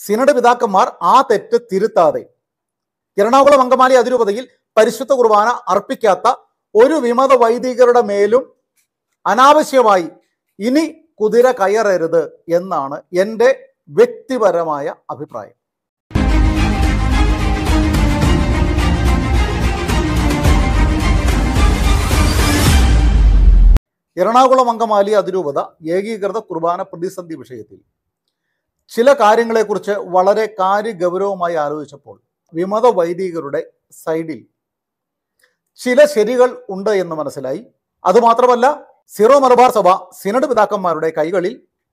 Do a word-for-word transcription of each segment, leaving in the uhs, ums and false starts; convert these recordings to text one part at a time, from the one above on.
Synod പിതാക്കന്മാർ ആ തെറ്റ് തിരുത്താതെ എറണാകുളം അങ്കമാലി അതിരൂപതയിൽ പരിശുദ്ധ കുർബാന അർപ്പിക്കാത്ത ഒരു വിമത വൈദികരുടെ മേലും അനാവശ്യമായി ഇനി കുതിര കയറരുത് എന്നാണ് എൻ്റെ വ്യക്തിപരമായ അഭിപ്രായം. എറണാകുളം അങ്കമാലി അതിരൂപത ഏകീകൃത കുർബാന പ്രതിസന്ധി വിഷയത്തിൽ ചില കാര്യങ്ങളെക്കുറിച്ച് വളരെ കാര്യഗൗരവമായി ആലോചിച്ചപ്പോൾ വിമത വൈദികരുടെ സൈഡിൽ ചില ശരികൾ ഉണ്ട് എന്ന് മനസ്സിലായി. അതുമാത്രമല്ല, സിറോ മലബാർ സഭ സിനഡ് പിതാക്കന്മാരുടെ കൈകളിൽ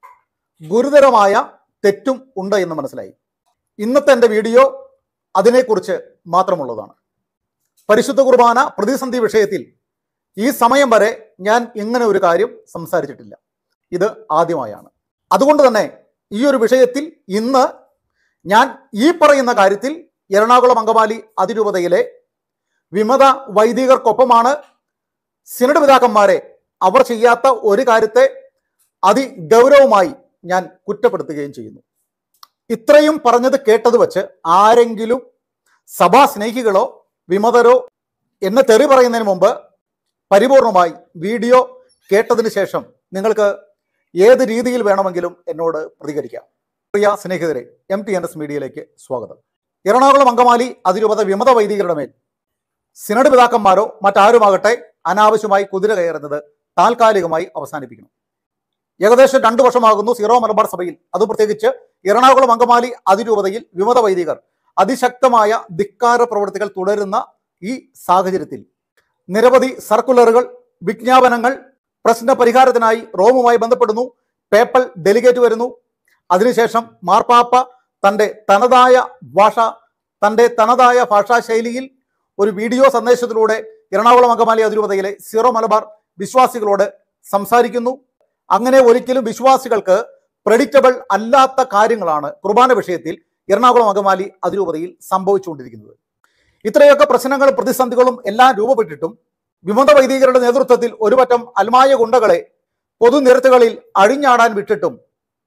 ഗുരുതരമായ തെറ്റും ഉണ്ട് എന്ന് മനസ്സിലായി. ഇന്നത്തെ എൻ്റെ വീഡിയോ അതിനെക്കുറിച്ച് മാത്രമുള്ളതാണ്. പരിശുദ്ധ കുർബാന പ്രതിസന്ധി വിഷയത്തിൽ ഈ സമയം വരെ ഞാൻ ഇങ്ങനെ ഒരു കാര്യം സംസാരിച്ചിട്ടില്ല. ഇത് ആദ്യമായാണ്. അതുകൊണ്ട് തന്നെ ഈ ഒരു വിഷയത്തിൽ ഇന്ന് ഞാൻ ഈ പറയുന്ന കാര്യത്തിൽ എറണാകുളം അങ്കമാലി അതിരൂപതയിലെ വിമത വൈദികർക്കൊപ്പമാണ്. സിനഡ് പിതാക്കന്മാരെ അവർ ചെയ്യാത്ത ഒരു കാര്യത്തെ അതിഗൗരവമായി ഞാൻ കുറ്റപ്പെടുത്തുകയും ചെയ്യുന്നു. ഇത്രയും പറഞ്ഞത് കേട്ടത് വെച്ച് ആരെങ്കിലും സഭാ സ്നേഹികളോ വിമതരോ എന്നെ തെറി പറയുന്നതിന് മുമ്പ് പരിപൂർണമായി വീഡിയോ കേട്ടതിന് ശേഷം നിങ്ങൾക്ക് ഏത് രീതിയിൽ വേണമെങ്കിലും എന്നോട് പ്രതികരിക്കാം. പ്രിയ സ്നേഹിതരെ, എം ടി എൻ എസ് മീഡിയയിലേക്ക് സ്വാഗതം. എറണാകുളം അങ്കമാലി അതിരൂപത വിമത വൈദികരുടെ മേൽ സിനഡ് പിതാക്കന്മാരോ മറ്റാരുമാകട്ടെ അനാവശ്യമായി കുതിര കയറുന്നത് താൽക്കാലികമായി അവസാനിപ്പിക്കണം. ഏകദേശം രണ്ടു വർഷമാകുന്നു സിറോ മലബാർ സഭയിൽ, അത് പ്രത്യേകിച്ച് എറണാകുളം അങ്കമാലി അതിരൂപതയിൽ വിമത വൈദികർ അതിശക്തമായ ധിക്കാര പ്രവൃത്തികൾ തുടരുന്ന ഈ സാഹചര്യത്തിൽ നിരവധി സർക്കുലറുകൾ, വിജ്ഞാപനങ്ങൾ, പ്രശ്ന പരിഹാരത്തിനായി റോമുമായി ബന്ധപ്പെടുന്നു, പേപ്പൽ ഡെലിഗേറ്റ് വരുന്നു. അതിനുശേഷം മാർപ്പാപ്പ തൻ്റെ തനതായ ഭാഷ തൻ്റെ തനതായ ഭാഷാ ശൈലിയിൽ ഒരു വീഡിയോ സന്ദേശത്തിലൂടെ എറണാകുളം അങ്കമാലി അതിരൂപതയിലെ സിറോ മലബാർ വിശ്വാസികളോട് സംസാരിക്കുന്നു. അങ്ങനെ ഒരിക്കലും വിശ്വാസികൾക്ക് പ്രെഡിക്റ്റബിൾ അല്ലാത്ത കാര്യങ്ങളാണ് കുർബാന വിഷയത്തിൽ എറണാകുളം അങ്കമാലി അതിരൂപതയിൽ സംഭവിച്ചുകൊണ്ടിരിക്കുന്നത്. ഇത്രയൊക്കെ പ്രശ്നങ്ങളും പ്രതിസന്ധികളും എല്ലാം രൂപപ്പെട്ടിട്ടും വിമത വൈദികരുടെ നേതൃത്വത്തിൽ ഒരുപറ്റം അൽമായ ഗുണ്ടകളെ പൊതുനിരത്തുകളിൽ അഴിഞ്ഞാടാൻ വിട്ടിട്ടും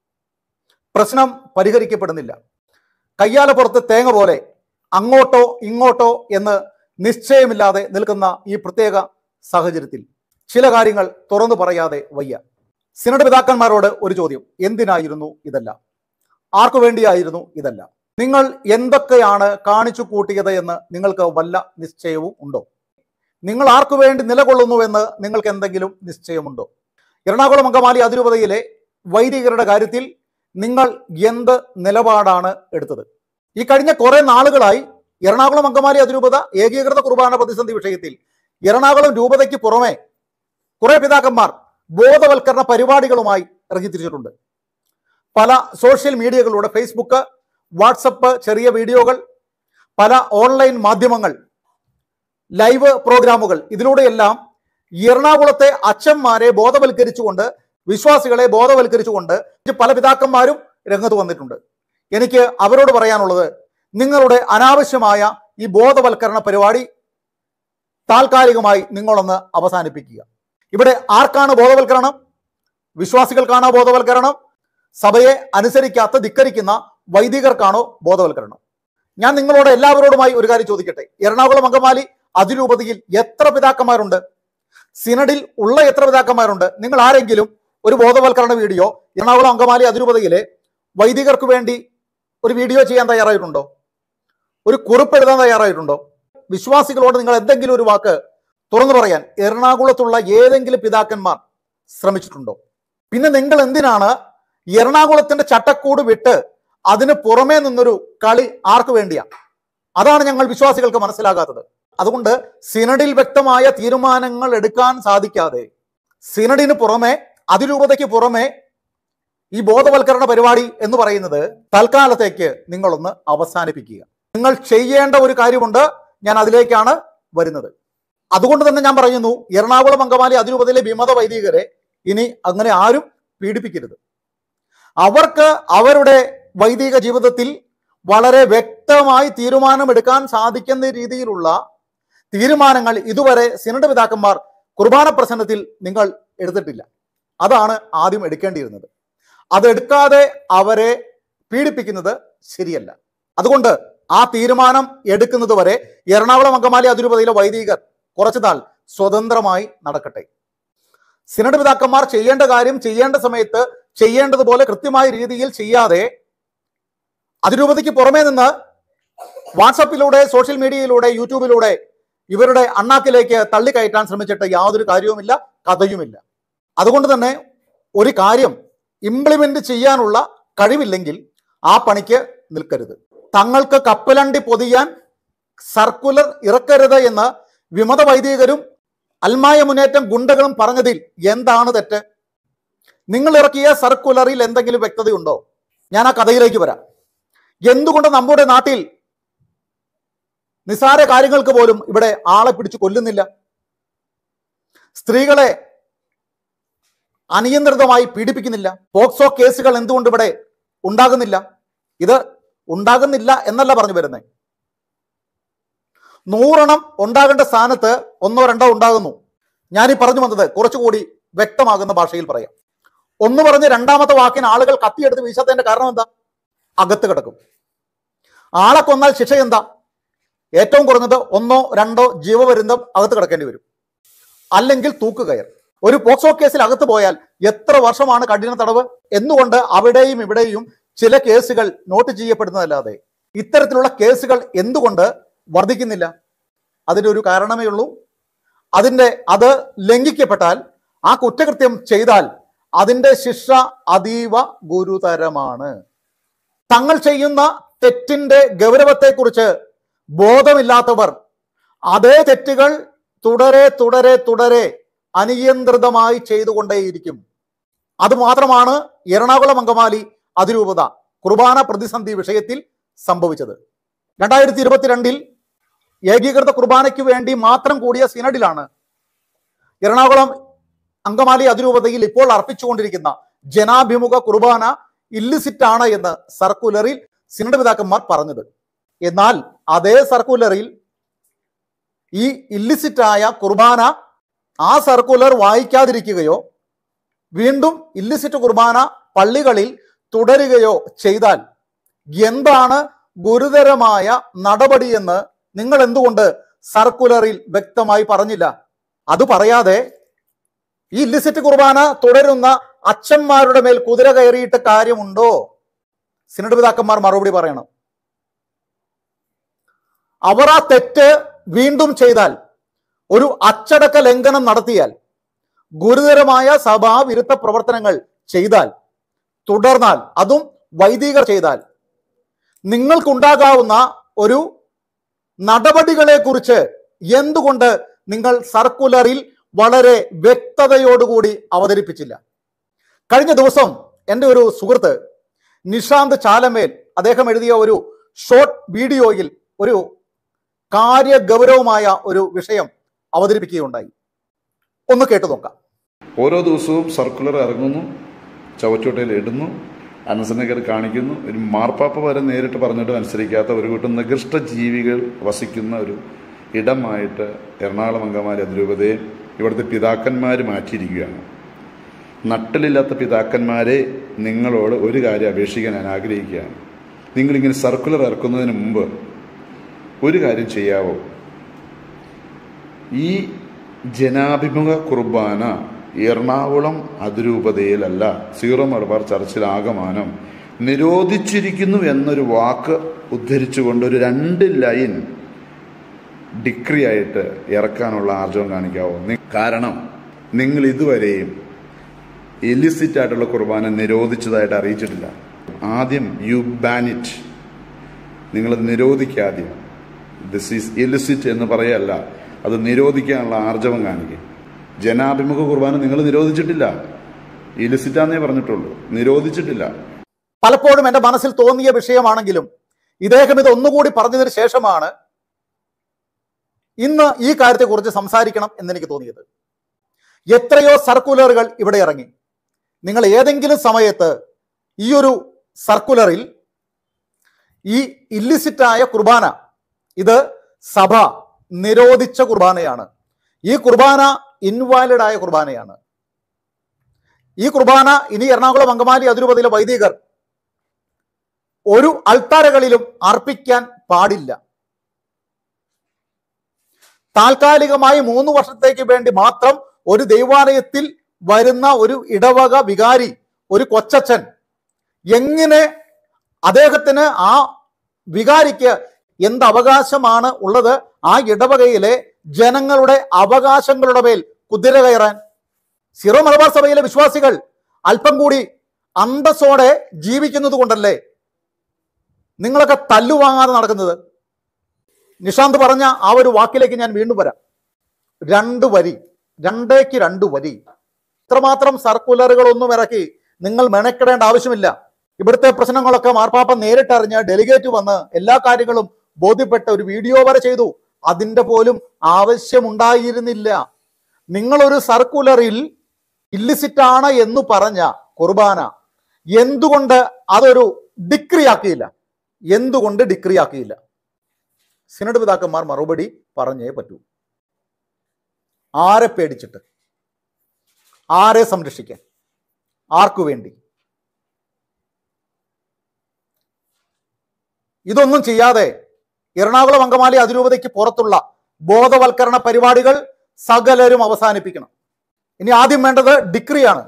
പ്രശ്നം പരിഹരിക്കപ്പെടുന്നില്ല. കയ്യാലപ്പുറത്ത് തേങ്ങ പോലെ അങ്ങോട്ടോ ഇങ്ങോട്ടോ എന്ന് നിശ്ചയമില്ലാതെ നിൽക്കുന്ന ഈ പ്രത്യേക സാഹചര്യത്തിൽ ചില കാര്യങ്ങൾ തുറന്നു പറയാതെ വയ്യ. സിനഡ് പിതാക്കന്മാരോട് ഒരു ചോദ്യം: എന്തിനായിരുന്നു ഇതെല്ലാം? ആർക്കു വേണ്ടിയായിരുന്നു ഇതെല്ലാം? നിങ്ങൾ എന്തൊക്കെയാണ് കാണിച്ചു കൂട്ടിയത് എന്ന് നിങ്ങൾക്ക് വല്ല നിശ്ചയവും ഉണ്ടോ? നിങ്ങൾ ആർക്കു വേണ്ടി നിലകൊള്ളുന്നുവെന്ന് നിങ്ങൾക്ക് എന്തെങ്കിലും നിശ്ചയമുണ്ടോ? എറണാകുളം അങ്കമാലി അതിരൂപതയിലെ വൈദികരുടെ കാര്യത്തിൽ നിങ്ങൾ എന്ത് നിലപാടാണ് എടുത്തത്? ഈ കഴിഞ്ഞ കുറെ നാളുകളായി എറണാകുളം അങ്കമാലി അതിരൂപത ഏകീകൃത കുർബാന പ്രതിസന്ധി വിഷയത്തിൽ എറണാകുളം രൂപതയ്ക്ക് പുറമെ കുറെ പിതാക്കന്മാർ ബോധവൽക്കരണ പരിപാടികളുമായി ഇറങ്ങിത്തിരിച്ചിട്ടുണ്ട്. പല സോഷ്യൽ മീഡിയകളിലൂടെ, ഫേസ്ബുക്ക്, വാട്സപ്പ്, ചെറിയ വീഡിയോകൾ, പല ഓൺലൈൻ മാധ്യമങ്ങൾ, ലൈവ് പ്രോഗ്രാമുകൾ, ഇതിലൂടെയെല്ലാം എറണാകുളത്തെ അച്ഛന്മാരെ ബോധവൽക്കരിച്ചുകൊണ്ട്, വിശ്വാസികളെ ബോധവൽക്കരിച്ചുകൊണ്ട് പല പിതാക്കന്മാരും രംഗത്ത് വന്നിട്ടുണ്ട്. എനിക്ക് അവരോട് പറയാനുള്ളത്, നിങ്ങളുടെ അനാവശ്യമായ ഈ ബോധവൽക്കരണ പരിപാടി താൽക്കാലികമായി നിങ്ങളൊന്ന് അവസാനിപ്പിക്കുക. ഇവിടെ ആർക്കാണ് ബോധവൽക്കരണം? വിശ്വാസികൾക്കാണോ ബോധവൽക്കരണം? സഭയെ അനുസരിക്കാത്ത, ധിക്കരിക്കുന്ന വൈദികർക്കാണോ ബോധവൽക്കരണം? ഞാൻ നിങ്ങളോട് എല്ലാവരോടുമായി ഒരു കാര്യം ചോദിക്കട്ടെ. എറണാകുളം അങ്കമാലി അതിരൂപതയിൽ എത്ര പിതാക്കന്മാരുണ്ട്? സിനഡിൽ ഉള്ള എത്ര പിതാക്കന്മാരുണ്ട്? നിങ്ങൾ ആരെങ്കിലും ഒരു ബോധവൽക്കരണ വീഡിയോ എറണാകുളം അങ്കമാലി അതിരൂപതയിലെ വൈദികർക്ക് വേണ്ടി ഒരു വീഡിയോ ചെയ്യാൻ തയ്യാറായിട്ടുണ്ടോ? ഒരു കുറിപ്പ് എഴുതാൻ തയ്യാറായിട്ടുണ്ടോ? വിശ്വാസികളോട് നിങ്ങൾ എന്തെങ്കിലും ഒരു വാക്ക് തുറന്നു പറയാൻ എറണാകുളത്തുള്ള ഏതെങ്കിലും പിതാക്കന്മാർ ശ്രമിച്ചിട്ടുണ്ടോ? പിന്നെ നിങ്ങൾ എന്തിനാണ് എറണാകുളത്തിന്റെ ചട്ടക്കൂട് വിട്ട് അതിന് പുറമേ നിന്നൊരു കളി ആർക്ക് വേണ്ടിയാ? അതാണ് ഞങ്ങൾ വിശ്വാസികൾക്ക് മനസ്സിലാകാത്തത്. അതുകൊണ്ട് സിനഡിൽ വ്യക്തമായ തീരുമാനങ്ങൾ എടുക്കാൻ സാധിക്കാതെ സിനഡിന് പുറമെ, അതിരൂപതയ്ക്ക് പുറമെ ഈ ബോധവൽക്കരണ പരിപാടി എന്ന് പറയുന്നത് തൽക്കാലത്തേക്ക് നിങ്ങളൊന്ന് അവസാനിപ്പിക്കുക. നിങ്ങൾ ചെയ്യേണ്ട ഒരു കാര്യമുണ്ട്, ഞാൻ അതിലേക്കാണ് വരുന്നത്. അതുകൊണ്ട് തന്നെ ഞാൻ പറയുന്നു, എറണാകുളം അങ്കമാലി അതിരൂപതയിലെ വിമത വൈദികരെ ഇനി അങ്ങനെ ആരും പീഡിപ്പിക്കരുത്. അവർക്ക് അവരുടെ വൈദിക ജീവിതത്തിൽ വളരെ വ്യക്തമായി തീരുമാനമെടുക്കാൻ സാധിക്കുന്ന രീതിയിലുള്ള തീരുമാനങ്ങൾ ഇതുവരെ സിനഡ് പിതാക്കന്മാർ കുർബാന പ്രസംഗത്തിൽ നിങ്ങൾ എടുത്തിട്ടില്ല. അതാണ് ആദ്യം എടുക്കേണ്ടിയിരുന്നത്. അതെടുക്കാതെ അവരെ പീഡിപ്പിക്കുന്നത് ശരിയല്ല. അതുകൊണ്ട് ആ തീരുമാനം എടുക്കുന്നത് വരെ എറണാകുളം അങ്കമാലി അതിരൂപതയിലെ വൈദികർ കുറച്ചു നാൾ സ്വതന്ത്രമായി നടക്കട്ടെ. സിനഡ് പിതാക്കന്മാർ ചെയ്യേണ്ട കാര്യം ചെയ്യേണ്ട സമയത്ത് ചെയ്യേണ്ടതുപോലെ കൃത്യമായ രീതിയിൽ ചെയ്യാതെ അതിരൂപതയ്ക്ക് പുറമേ നിന്ന് വാട്സപ്പിലൂടെ, സോഷ്യൽ മീഡിയയിലൂടെ, യൂട്യൂബിലൂടെ ഇവരുടെ അണ്ണാക്കിലേക്ക് തള്ളിക്കയറ്റാൻ ശ്രമിച്ചിട്ട് യാതൊരു കാര്യവുമില്ല, കഥയുമില്ല. അതുകൊണ്ട് തന്നെ ഒരു കാര്യം ഇംപ്ലിമെന്റ് ചെയ്യാനുള്ള കഴിവില്ലെങ്കിൽ ആ പണിക്ക് നിൽക്കരുത്. തങ്ങൾക്ക് കപ്പലണ്ടി പൊതിയാൻ സർക്കുലർ ഇറക്കരുത് എന്ന് വിമത വൈദികരും അൽമായ മുന്നേറ്റം ഗുണ്ടകളും പറഞ്ഞതിൽ എന്താണ് തെറ്റ്? നിങ്ങൾ ഇറക്കിയ സർക്കുലറിൽ എന്തെങ്കിലും വ്യക്തതയുണ്ടോ? ഞാൻ ആ കഥയിലേക്ക് വരാം. എന്തുകൊണ്ട് നമ്മുടെ നാട്ടിൽ നിസാര കാര്യങ്ങൾക്ക് പോലും ഇവിടെ ആളെ പിടിച്ചു കൊല്ലുന്നില്ല? സ്ത്രീകളെ അനിയന്ത്രിതമായി പീഡിപ്പിക്കുന്നില്ല? പോക്സോ കേസുകൾ എന്തുകൊണ്ട് ഇവിടെ ഉണ്ടാകുന്നില്ല? ഇത് ഉണ്ടാകുന്നില്ല എന്നല്ല പറഞ്ഞു വരുന്നത്. നൂറെണ്ണം ഉണ്ടാകേണ്ട സ്ഥാനത്ത് ഒന്നോ രണ്ടോ ഉണ്ടാകുന്നു. ഞാനീ പറഞ്ഞു വന്നത് കുറച്ചുകൂടി വ്യക്തമാകുന്ന ഭാഷയിൽ പറയാം. ഒന്ന് പറഞ്ഞ് രണ്ടാമത്തെ വാക്കിന് ആളുകൾ കത്തിയെടുത്ത് വീശാത്തതിന്റെ കാരണം എന്താ? അകത്ത് കിടക്കും. ആളെ കൊന്നാൽ ശിക്ഷ എന്താ? ഏറ്റവും കുറഞ്ഞത് ഒന്നോ രണ്ടോ ജീവപര്യന്തം അകത്ത് കിടക്കേണ്ടി വരും, അല്ലെങ്കിൽ തൂക്കുകയർ. ഒരു പോക്സോ കേസിൽ അകത്ത് പോയാൽ എത്ര വർഷമാണ് കഠിന തടവ്? എന്നുകൊണ്ട് അവിടെയും ഇവിടെയും ചില കേസുകൾ നോട്ട് ചെയ്യപ്പെടുന്നതല്ലാതെ ഇത്തരത്തിലുള്ള കേസുകൾ എന്തുകൊണ്ട് വർദ്ധിക്കുന്നില്ല? അതിനൊരു കാരണമേ ഉള്ളൂ. അതിൻ്റെ അത് ലംഘിക്കപ്പെട്ടാൽ, ആ കുറ്റകൃത്യം ചെയ്താൽ അതിൻ്റെ ശിക്ഷ അതീവ ഗുരുതരമാണ്. തങ്ങൾ ചെയ്യുന്ന തെറ്റിന്റെ ഗൗരവത്തെക്കുറിച്ച് ബോധമില്ലാത്തവർ അതേ തെറ്റുകൾ തുടരെ തുടരെ തുടരെ അനിയന്ത്രിതമായി ചെയ്തുകൊണ്ടേയിരിക്കും. അതുമാത്രമാണ് എറണാകുളം അങ്കമാലി അതിരൂപത കുർബാന പ്രതിസന്ധി വിഷയത്തിൽ സംഭവിച്ചത്. രണ്ടായിരത്തി ഇരുപത്തിരണ്ടിൽ ഏകീകൃത കുർബാനയ്ക്ക് വേണ്ടി മാത്രം കൂടിയ സിനഡിലാണ് എറണാകുളം അങ്കമാലി അതിരൂപതയിൽ ഇപ്പോൾ അർപ്പിച്ചുകൊണ്ടിരിക്കുന്ന ജനാഭിമുഖ കുർബാന ഇല്ലിസിറ്റ് ആണ് എന്ന് സർക്കുലറിൽ സിനഡ് പിതാക്കന്മാർ പറഞ്ഞത്. എന്നാൽ അതേ സർക്കുലറിൽ ഈ ഇല്ലിസിറ്റായ കുർബാന ആ സർക്കുലർ വായിക്കാതിരിക്കുകയോ വീണ്ടും ഇല്ലിസിറ്റ് കുർബാന പള്ളികളിൽ തുടരുകയോ ചെയ്താൽ എന്താണ് ഗുരുതരമായ നടപടിയെന്ന് നിങ്ങൾ എന്തുകൊണ്ട് സർക്കുലറിൽ വ്യക്തമായി പറഞ്ഞില്ല? അത് പറയാതെ ഈ ഇല്ലിസിറ്റ് കുർബാന തുടരുന്ന അച്ഛന്മാരുടെ മേൽ കുതിര കയറിയിട്ട് കാര്യമുണ്ടോ? സിനഡ് പിതാക്കന്മാർ മറുപടി പറയണം. അവർ ആ തെറ്റ് വീണ്ടും ചെയ്താൽ, ഒരു അച്ചടക്ക ലംഘനം നടത്തിയാൽ, ഗുരുതരമായ സഭാവിരുദ്ധ പ്രവർത്തനങ്ങൾ ചെയ്താൽ, തുടർന്നാൽ, അതും വൈദികർ ചെയ്താൽ, നിങ്ങൾക്കുണ്ടാകാവുന്ന ഒരു നടപടികളെ കുറിച്ച് എന്തുകൊണ്ട് നിങ്ങൾ സർക്കുലറിൽ വളരെ വ്യക്തതയോടുകൂടി അവതരിപ്പിച്ചില്ല? കഴിഞ്ഞ ദിവസം എൻ്റെ ഒരു സുഹൃത്ത് നിഷാന്ത് ചാലമേൽ അദ്ദേഹം എഴുതിയ ഒരു ഷോർട്ട് വീഡിയോയിൽ ഒരു കാര്യഗൗരവമായ ഒരു വിഷയം അവതരിപ്പിക്കുകയുണ്ടായി. ഒന്ന് കേട്ടു നോക്കാം. ഓരോ ദിവസവും സർക്കുലർ ഇറങ്ങുന്നു, ചവറ്റുകൊട്ടയിൽ ഇടുന്നു, അനുസരണക്കേട് കാണിക്കുന്നു. ഒരു മാർപ്പാപ്പ വരെ നേരിട്ട് പറഞ്ഞിട്ടും അനുസരിക്കാത്ത ഒരു കൂട്ടം നികൃഷ്ട ജീവികൾ വസിക്കുന്ന ഒരു ഇടമായിട്ട് എറണാകുളം അങ്കമാലി അതിരൂപതയെ ഇവിടുത്തെ പിതാക്കന്മാർ മാറ്റിയിരിക്കുകയാണ്. നട്ടലില്ലാത്ത പിതാക്കന്മാരെ നിങ്ങളോട് ഒരു കാര്യം അപേക്ഷിക്കാൻ ഞാൻ ആഗ്രഹിക്കുകയാണ്. നിങ്ങളിങ്ങനെ സർക്കുലർ ഇറക്കുന്നതിന് മുമ്പ് ഒരു കാര്യം ചെയ്യാവോ? ഈ ജനാഭിമുഖ കുർബാന എറണാകുളം അതിരൂപതയിലല്ല, സീറോ മലബാർ ചർച്ചിലാകമാനം നിരോധിച്ചിരിക്കുന്നു എന്നൊരു വാക്ക് ഉദ്ധരിച്ചുകൊണ്ട് ഒരു രണ്ട് ലൈൻ ഡിക്രി ആയിട്ട് ഇറക്കാനുള്ള ആർജവം കാണിക്കാവോ? കാരണം നിങ്ങൾ ഇതുവരെയും ഇലിസിറ്റ് ആയിട്ടുള്ള കുർബാന നിരോധിച്ചതായിട്ട് അറിയിച്ചിട്ടില്ല. ആദ്യം യു ബാൻ ഇറ്റ്, നിങ്ങളത് നിരോധിക്കാദ്യം. ദിസ് ഈസ് ഇലിസിറ്റ് എന്ന് പറയല്ല, അത് നിരോധിക്കാനുള്ള ആർജവം കാണിക്കുക. ജനാഭിമുഖ കുർബാന നിങ്ങൾ നിരോധിച്ചിട്ടില്ല, ഇലിസിറ്റാന്നേ പറഞ്ഞിട്ടുള്ളൂ, നിരോധിച്ചിട്ടില്ല. പലപ്പോഴും എൻ്റെ മനസ്സിൽ തോന്നിയ വിഷയമാണെങ്കിലും ഇദ്ദേഹം ഇത് ഒന്നുകൂടി പറഞ്ഞതിന് ശേഷമാണ് ഇന്ന് ഈ കാര്യത്തെക്കുറിച്ച് സംസാരിക്കണം എന്നെനിക്ക് തോന്നിയത്. എത്രയോ സർക്കുലറുകൾ ഇവിടെ ഇറങ്ങി. നിങ്ങൾ ഏതെങ്കിലും സമയത്ത് ഈ ഒരു സർക്കുലറിൽ ഈ ഇല്ലിസിറ്റായ കുർബാന, ഇത് സഭ നിരോധിച്ച കുർബാനയാണ്, ഈ കുർബാന ഇൻവാലിഡ് ആയ കുർബാനയാണ്, ഈ കുർബാന ഇനി എറണാകുളം അങ്കമാലി അതിരൂപതയിലെ വൈദികർ ഒരു അൾത്താരകളിലും അർപ്പിക്കാൻ പാടില്ല. താൽക്കാലികമായി മൂന്ന് വർഷത്തേക്ക് വേണ്ടി മാത്രം ഒരു ദൈവാലയത്തിൽ വരുന്ന ഒരു ഇടവക വികാരി, ഒരു കൊച്ചച്ഛൻ, എങ്ങനെ അദ്ദേഹത്തിന് ആ വികാരിക്ക് എന്ത് അവകാശമാണ് ഉള്ളത് ആ ഇടവകയിലെ ജനങ്ങളുടെ അവകാശങ്ങളുടെ മേൽ കുതിര കയറാൻ? സീറോ മലബാർ സഭയിലെ വിശ്വാസികൾ അല്പം കൂടി അന്തസ്സോടെ ജീവിക്കുന്നത് കൊണ്ടല്ലേ നിങ്ങളൊക്കെ തല്ലുവാങ്ങാതെ നടക്കുന്നത്? നിഷാന്ത് പറഞ്ഞ ആ ഒരു വാക്കിലേക്ക് ഞാൻ വീണ്ടും വരാം. രണ്ട് വരി, രണ്ടേക്ക് രണ്ട് വരി. ഇത്രമാത്രം സർക്കുലറുകളൊന്നും ഇറക്കി നിങ്ങൾ മെനക്കെടേണ്ട ആവശ്യമില്ല. ഇവിടുത്തെ പ്രശ്നങ്ങളൊക്കെ മാർപ്പാപ്പ നേരിട്ടറിഞ്ഞ് ഡെലിഗേറ്റ് വന്ന് എല്ലാ കാര്യങ്ങളും ബോധ്യപ്പെട്ട ഒരു വീഡിയോ വരെ ചെയ്തു. അതിൻ്റെ പോലും ആവശ്യമുണ്ടായിരുന്നില്ല. നിങ്ങളൊരു സർക്കുലറിൽ ഇല്ലിസിറ്റ് ആണ് എന്ന് പറഞ്ഞ കുർബാന എന്തുകൊണ്ട് അതൊരു ഡിക്രി ആക്കിയില്ല? എന്തുകൊണ്ട് ഡിക്രി ആക്കിയില്ല? സിനഡ് പിതാക്കന്മാർ മറുപടി പറഞ്ഞേ പറ്റൂ. ആരെ പേടിച്ചിട്ട്? ആരെ സംരക്ഷിക്കാൻ? ആർക്കു വേണ്ടി? ഇതൊന്നും ചെയ്യാതെ എറണാകുളം അങ്കമാലി അതിരൂപതയ്ക്ക് പുറത്തുള്ള ബോധവൽക്കരണ പരിപാടികൾ സകലരും അവസാനിപ്പിക്കണം. ഇനി ആദ്യം വേണ്ടത് ഡിക്രിയാണ്.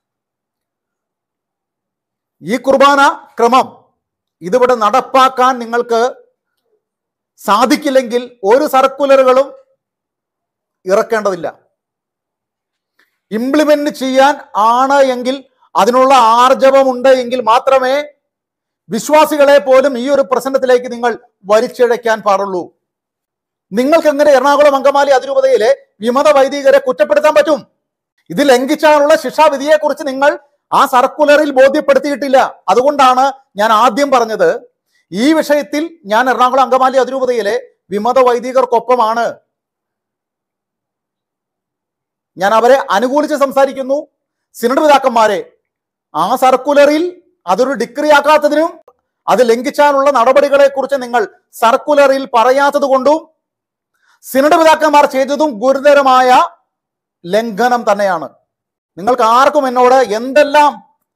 ഈ കുർബാന ക്രമം ഇതിവിടെ നടപ്പാക്കാൻ നിങ്ങൾക്ക് സാധിക്കില്ലെങ്കിൽ ഒരു സർക്കുലറുകളും ഇറക്കേണ്ടതില്ല. ഇംപ്ലിമെന്റ് ചെയ്യാൻ ആണ് എങ്കിൽ, അതിനുള്ള ആർജവമുണ്ട് എങ്കിൽ മാത്രമേ വിശ്വാസികളെ പോലും ഈ ഒരു പ്രശ്നത്തിലേക്ക് നിങ്ങൾ വലിച്ചിഴയ്ക്കാൻ പാടുള്ളൂ. നിങ്ങൾക്ക് എങ്ങനെ എറണാകുളം അങ്കമാലി അതിരൂപതയിലെ വിമത വൈദികരെ കുറ്റപ്പെടുത്താൻ പറ്റും? ഇത് ലംഘിച്ചാലുള്ള ശിക്ഷാവിധിയെക്കുറിച്ച് നിങ്ങൾ ആ സർക്കുലറിൽ ബോധ്യപ്പെടുത്തിയിട്ടില്ല. അതുകൊണ്ടാണ് ഞാൻ ആദ്യം പറഞ്ഞത്, ഈ വിഷയത്തിൽ ഞാൻ എറണാകുളം അങ്കമാലി അതിരൂപതയിലെ വിമത വൈദികർക്കൊപ്പമാണ്. ഞാൻ അവരെ അനുകൂലിച്ച് സംസാരിക്കുന്നു. സിനഡ് പിതാക്കന്മാരെ, ആ സർക്കുലറിൽ അതൊരു ഡിക്രി ആക്കാത്തതിനും അത് ലംഘിച്ചാലുള്ള നടപടികളെ കുറിച്ച് നിങ്ങൾ സർക്കുലറിൽ പറയാത്തത് കൊണ്ടും സിനഡ് പിതാക്കന്മാർ ചെയ്തതും ഗുരുതരമായ ലംഘനം തന്നെയാണ്. നിങ്ങൾക്ക് ആർക്കും എന്നോട് എന്തെല്ലാം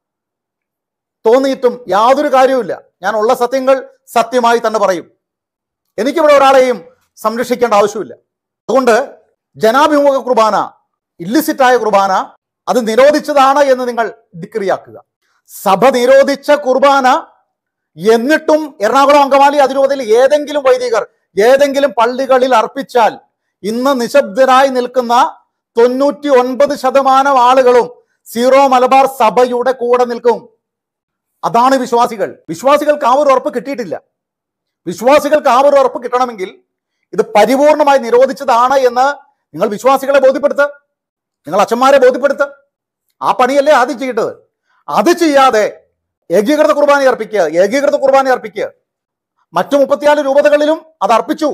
തോന്നിയിട്ടും യാതൊരു കാര്യവുമില്ല. ഞാൻ ഉള്ള സത്യങ്ങൾ സത്യമായി തന്നെ പറയും. എനിക്കിവിടെ ഒരാളെയും സംരക്ഷിക്കേണ്ട ആവശ്യമില്ല. അതുകൊണ്ട് ജനാഭിമുഖ കുർബാന, ഇല്ലിസിറ്റായ കുർബാന, അത് നിരോധിച്ചതാണ് എന്ന് നിങ്ങൾ ഡിക്രിയാക്കുക. സഭ നിരോധിച്ച കുർബാന എന്നിട്ടും എറണാകുളം അങ്കമാലി അതിരൂപതയിൽ ഏതെങ്കിലും വൈദികർ ഏതെങ്കിലും പള്ളികളിൽ അർപ്പിച്ചാൽ ഇന്ന് നിശബ്ദരായി നിൽക്കുന്ന തൊണ്ണൂറ്റി ഒൻപത് ശതമാനം ആളുകളും സീറോ മലബാർ സഭയുടെ കൂടെ നിൽക്കും. അതാണ് വിശ്വാസികൾ. വിശ്വാസികൾക്ക് ആ ഒരു ഉറപ്പ് കിട്ടിയിട്ടില്ല. വിശ്വാസികൾക്ക് ആ ഒരു ഉറപ്പ് കിട്ടണമെങ്കിൽ ഇത് പരിപൂർണമായി നിരോധിച്ചതാണ് എന്ന് നിങ്ങൾ വിശ്വാസികളെ ബോധ്യപ്പെടുത്തുക, നിങ്ങൾ അച്ഛന്മാരെ ബോധ്യപ്പെടുത്തുക. ആ പണിയല്ലേ ആദ്യം ചെയ്യേണ്ടത്. അത് ചെയ്യാതെ ഏകീകൃത കുർബാന അർപ്പിക്കുക, ഏകീകൃത കുർബാന അർപ്പിക്കുക. മറ്റു മുപ്പത്തിനാല് രൂപതകളിലും അത് അർപ്പിച്ചു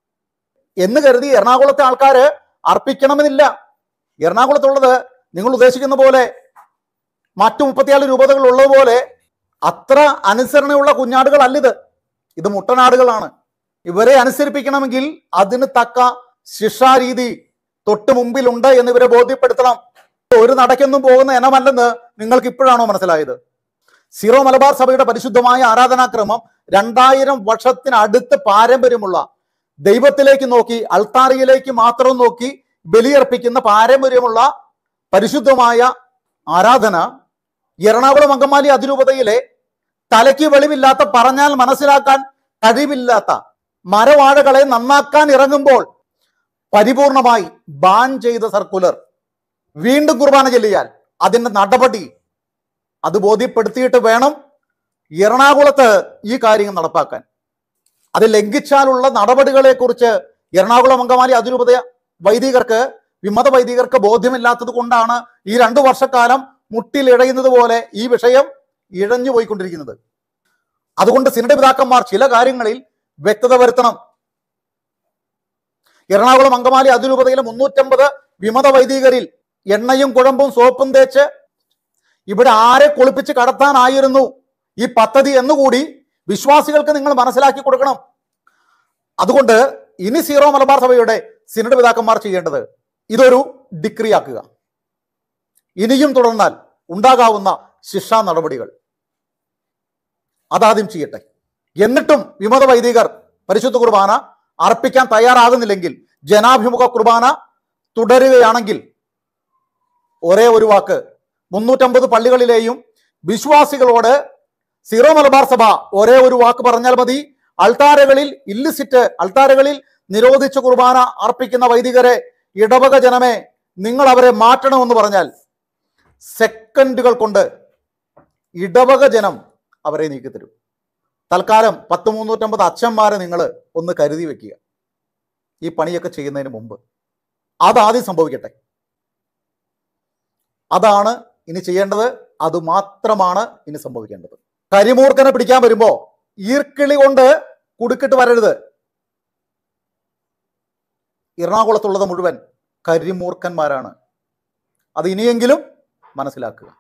എന്ന് കരുതി എറണാകുളത്തെ ആൾക്കാര് അർപ്പിക്കണമെന്നില്ല. എറണാകുളത്തുള്ളത് നിങ്ങൾ ഉദ്ദേശിക്കുന്ന പോലെ മറ്റു മുപ്പത്തിനാല് രൂപതകൾ ഉള്ളതുപോലെ അത്ര അനുസരണയുള്ള കുഞ്ഞാടുകൾ അല്ലിത്. ഇത് മുട്ടനാടുകളാണ്. ഇവരെ അനുസരിപ്പിക്കണമെങ്കിൽ അതിന് തക്ക ശിക്ഷാരീതി തൊട്ട് മുമ്പിലുണ്ട് എന്ന് ഇവരെ ബോധ്യപ്പെടുത്തണം. ഒരു നടക്കൊന്നും പോകുന്ന ഇനമല്ലെന്ന് നിങ്ങൾക്ക് ഇപ്പോഴാണോ മനസ്സിലായത്? സീറോ മലബാർ സഭയുടെ പരിശുദ്ധമായ ആരാധനാക്രമം രണ്ടായിരം വർഷത്തിനടുത്ത് പാരമ്പര്യമുള്ള, ദൈവത്തിലേക്ക് നോക്കി അൾത്താരയിലേക്ക് മാത്രം നോക്കി ബലിയർപ്പിക്കുന്ന പാരമ്പര്യമുള്ള പരിശുദ്ധമായ ആരാധന എറണാകുളം അങ്കമാലി അതിരൂപതയിലെ തലയ്ക്ക് വെളിവില്ലാത്ത, പറഞ്ഞാൽ മനസ്സിലാക്കാൻ കഴിവില്ലാത്ത മരവാഴകളെ നന്നാക്കാൻ ഇറങ്ങുമ്പോൾ പരിപൂർണമായി ബാൻ ചെയ്ത സർക്കുലർ വീണ്ടും കുർബാന ചൊല്ലിയാൽ അതിന്റെ നടപടി അത് ബോധ്യപ്പെടുത്തിയിട്ട് വേണം എറണാകുളത്ത് ഈ കാര്യങ്ങൾ നടപ്പാക്കാൻ. അത് ലംഘിച്ചാലുള്ള നടപടികളെ കുറിച്ച് എറണാകുളം അങ്കമാലി അതിരൂപത വൈദികർക്ക്, വിമത വൈദികർക്ക് ബോധ്യമില്ലാത്തത് കൊണ്ടാണ് ഈ രണ്ടു വർഷക്കാലം മുട്ടിലിഴയുന്നത് പോലെ ഈ വിഷയം ഇഴഞ്ഞു പോയിക്കൊണ്ടിരിക്കുന്നത്. അതുകൊണ്ട് സിനഡ് പിതാക്കന്മാർ ചില കാര്യങ്ങളിൽ വ്യക്തത വരുത്തണം. എറണാകുളം അങ്കമാലി അതിരൂപതയിലെ മുന്നൂറ്റമ്പത് വിമത വൈദികരിൽ എണ്ണയും കുഴമ്പും സോപ്പും തേച്ച് ഇവിടെ ആരെ കുളിപ്പിച്ച് കടത്താനായിരുന്നു ഈ പദ്ധതി എന്നുകൂടി വിശ്വാസികൾക്ക് നിങ്ങൾ മനസ്സിലാക്കി കൊടുക്കണം. അതുകൊണ്ട് ഇനി സീറോ മലബാർ സഭയുടെ സിനഡ് പിതാക്കന്മാർ ചെയ്യേണ്ടത് ഇതൊരു ഡിക്രി ആക്കുക. ഇനിയും തുടർന്നാൽ ഉണ്ടാകാവുന്ന ശിക്ഷാ നടപടികൾ അതാദ്യം ചെയ്യട്ടെ. എന്നിട്ടും വിമത വൈദികർ പരിശുദ്ധ കുർബാന അർപ്പിക്കാൻ തയ്യാറാകുന്നില്ലെങ്കിൽ, ജനാഭിമുഖ കുർബാന തുടരുകയാണെങ്കിൽ, ഒരേ ഒരു വാക്ക് മുന്നൂറ്റമ്പത് പള്ളികളിലെയും വിശ്വാസികളോട് സീറോ മലബാർ സഭ ഒരേ ഒരു വാക്ക് പറഞ്ഞാൽ മതി. അൾത്താരകളിൽ ഇല്ലിസിറ്റ് അൾത്താരകളിൽ നിരോധിച്ച കുർബാന അർപ്പിക്കുന്ന വൈദികരെ, ഇടവക ജനമേ, നിങ്ങൾ അവരെ മാറ്റണമെന്ന് പറഞ്ഞാൽ സെക്കൻഡുകൾ കൊണ്ട് ഇടവക ജനം അവരെ നീക്കിത്തരും. തൽക്കാലം പത്ത് മുന്നൂറ്റമ്പത് അച്ഛന്മാരെ നിങ്ങൾ ഒന്ന് കരുതി വെക്കുക, ഈ പണിയൊക്കെ ചെയ്യുന്നതിന് മുമ്പ്. അതാദ്യം സംഭവിക്കട്ടെ. അതാണ് ഇനി ചെയ്യേണ്ടത്. അത് മാത്രമാണ് ഇനി സംഭവിക്കേണ്ടത്. കരിമൂർഖനെ പിടിക്കാൻ വരുമ്പോ ഈർക്കിളി കൊണ്ട് കുടുക്കിട്ട് വരരുത്. എറണാകുളത്തുള്ളത് മുഴുവൻ കരിമൂർഖന്മാരാണ്. അത് ഇനിയെങ്കിലും മനസ്സിലാക്കുക.